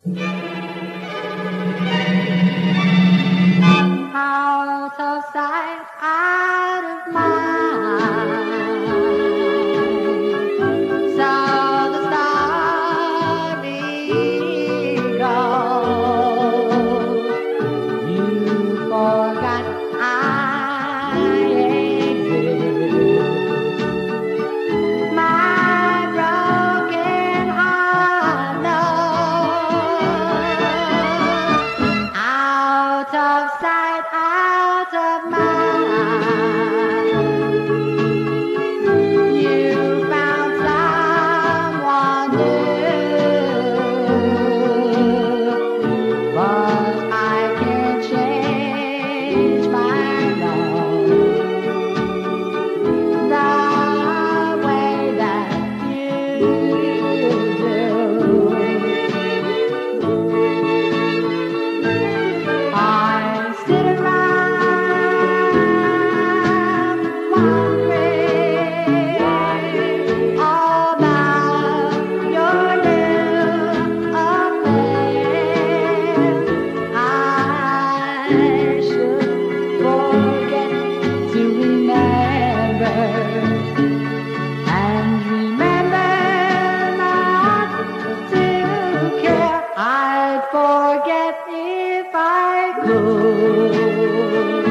Out of sight, out of mind. So the story goes. You forgot I exist. My broken heart knows. Out of sight, out of mind. You found someone new, but I can't change my love the way that you do. I sit around wondering all about your new affair. I should forget to remember and remember not to care. I'd forget if I could.